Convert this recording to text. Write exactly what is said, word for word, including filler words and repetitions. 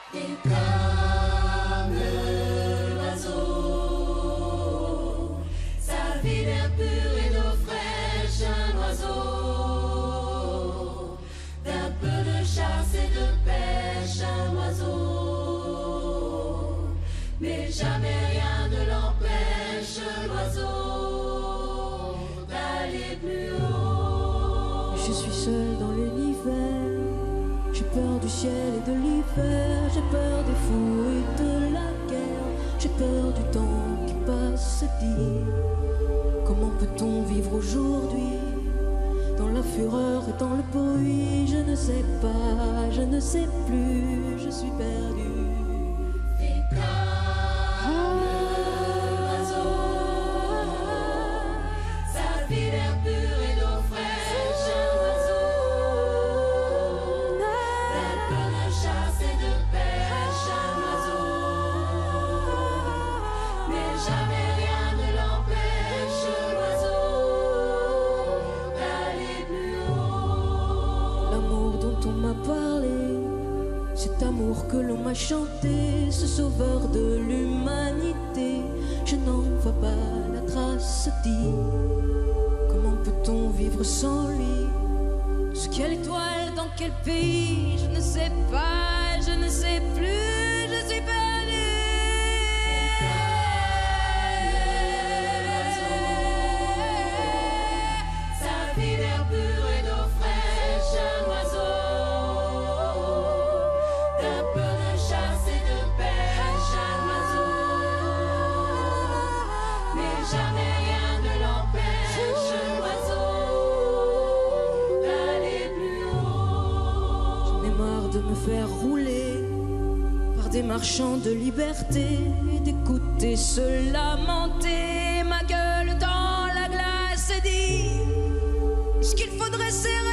Et comme l'oiseau, sa vie d'air pur et d'eau fraîche, un oiseau, d'un peu de chasse et de pêche, un oiseau, mais jamais rien ne l'empêche, l'oiseau, d'aller plus haut. Je suis seul dans l'univers, j'ai peur du ciel et de l'hiver, j'ai peur des fous et de la guerre, j'ai peur du temps qui passe et dit. Comment peut-on vivre aujourd'hui, dans la fureur et dans le bruit? Je ne sais pas, je ne sais plus, je suis perdu. Et comme l'oiseau, sa vie d'air pur et d'eau fraîche, un oiseau, d'un peu de chasse et de pêche, un oiseau, mais jamais rien ne l'empêche, l'oiseau, d'aller plus haut. L'amour dont on m'a parlé, cet amour que l'on m'a chanté, ce sauveur de l'humanité, je n'en vois pas la trace, dit. Comment peut-on vivre sans lui? Sous quelle étoile, dans quel pays? Je ne sais pas, je ne sais plus, je suis perdu. Sa vie d'air pur et d'eau fraîche, un oiseau, d'un peu de chasse et de pêche, un oiseau, mais jamais rien ne l'empêche, l'oiseau, d'aller plus haut. J'en ai marre de me faire rouler par des marchands de liberté et d'écouter se lamenter, ma gueule dans la glace dit ce qu'il faudrait serrer.